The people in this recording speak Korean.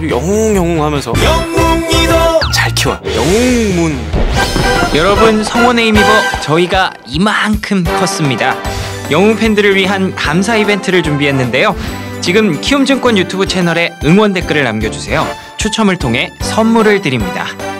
아주 영웅영웅하면서 영웅이도 잘 키워요. 영웅문. 여러분, 성원에 힘입어 저희가 이만큼 컸습니다. 영웅 팬들을 위한 감사 이벤트를 준비했는데요. 지금 키움증권 유튜브 채널에 응원 댓글을 남겨주세요. 추첨을 통해 선물을 드립니다.